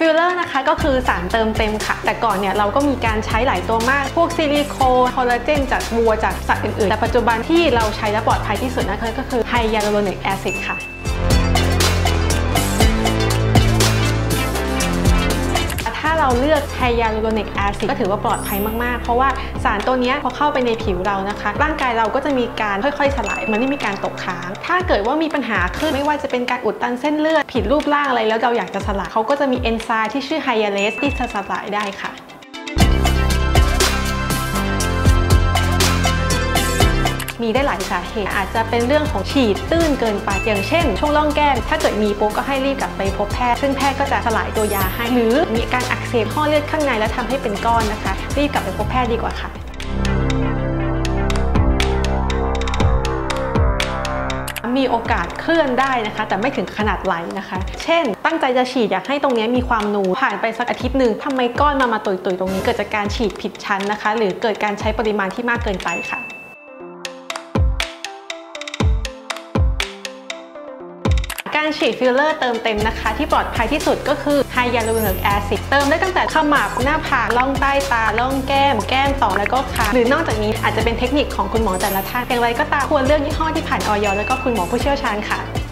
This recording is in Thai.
ฟิลเลอร์นะคะก็คือสารเติมเต็มค่ะแต่ก่อนเนี่ยเราก็มีการใช้หลายตัวมากพวกซิลิโคนคอลลาเจนจากวัวจากสัตว์อื่นๆแต่ปัจจุบันที่เราใช้และปลอดภัยที่สุดนะคะก็คือไฮยาลูโรนิกแอซิดค่ะถ้าเราเลือกไฮยาลูโรนิกแอซิดก็ถือว่าปลอดภัยมากๆเพราะว่าสารตัวนี้พอเข้าไปในผิวเรานะคะร่างกายเราก็จะมีการค่อยๆสลายมันไม่มีการตกค้างถ้าเกิดว่ามีปัญหาขึ้นไม่ว่าจะเป็นการอุดตันเส้นเลือดผิดรูปร่างอะไรแล้วเราอยากจะสลายเขาก็จะมีเอนไซม์ที่ชื่อไฮยาเลสที่จะสลายได้ค่ะมีได้หลายสาเหตุอาจจะเป็นเรื่องของฉีดตื้นเกินไปอย่างเช่นช่วงร่องแก้มถ้าเกิดมีปุ๊บก็ให้รีบกลับไปพบแพทย์ซึ่งแพทย์ก็จะสลายตัวยาให้หรือมีการอักเสบข้อเลือดข้างในแล้วทำให้เป็นก้อนนะคะรีบกลับไปพบแพทย์ดีกว่าค่ะมีโอกาสเคลื่อนได้นะคะแต่ไม่ถึงขนาดไหลนะคะเช่นตั้งใจจะฉีดอยากให้ตรงนี้มีความนูนผ่านไปสักอาทิตย์หนึ่งทำไมก้อนมาตุยๆตรงนี้เกิดจากการฉีดผิดชั้นนะคะหรือเกิดการใช้ปริมาณที่มากเกินไปค่ะการฉีดฟิลเลอร์เติมเต็มนะคะที่ปลอดภัยที่สุดก็คือไฮยาลูโรนิกแอซิดเติมได้ตั้งแต่ขมับหน้าผากล่องใต้ตาล่องแก้มต่อแล้วก็คางหรือนอกจากนี้อาจจะเป็นเทคนิคของคุณหมอแต่ละท่านอย่างไรก็ตามควรเลือกยี่ห้อที่ผ่านอย.แล้วก็คุณหมอผู้เชี่ยวชาญค่ะ